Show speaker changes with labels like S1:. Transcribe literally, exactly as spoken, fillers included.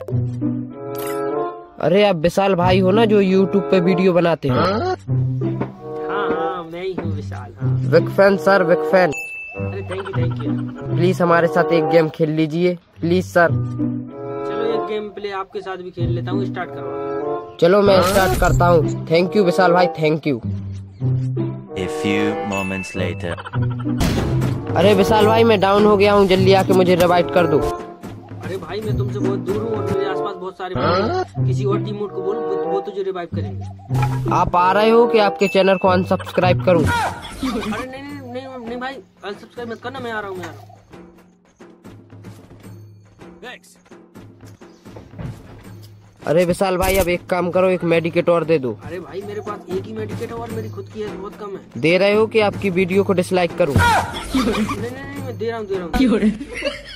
S1: अरे आप विशाल भाई हो ना जो यूट्यूब पे वीडियो बनाते हो?
S2: हाँ हाँ मैं ही हूँ विशाल। हाँ
S1: big fan sir, big fan.
S2: अरे thank you thank you.
S1: Please हमारे साथ एक गेम खेल लीजिए प्लीज सर।
S2: चलो एक गेम प्ले आपके साथ भी खेल लेता हूँ, स्टार्ट करो।
S1: चलो मैं स्टार्ट करता हूँ। थैंक यू विशाल भाई, thank you.
S3: A few moments later.
S1: अरे विशाल भाई मैं डाउन हो गया हूँ, जल्दी आके मुझे रिवाइव कर दो।
S2: अरे भाई मैं तुमसे बहुत दूर हूँ और मेरे आसपास बहुत सारे बंदे हैं। किसी और टीम को बोल, वो वो तुझे रिवाइव करेंगे।
S1: आप आ रहे हो कि आपके चैनल को अनसब्सक्राइब करूँ?
S2: अरे नहीं नहीं नहीं नहीं भाई अनसब्सक्राइब मत करना, मैं आ रहा हूँ मैं आ रहा हूँ।
S1: अरे विशाल भाई अब एक काम करो, एक मेडिकेट और दे दो।
S2: अरे भाई मेरे पास एक ही मेडिकेट है और मेरी खुद की है, बहुत कम है।
S1: दे रहे हो कि आपकी वीडियो को डिसलाइक करूं?
S2: नहीं नहीं नहीं मैं दे रहा हूँ दे रहा हूँ।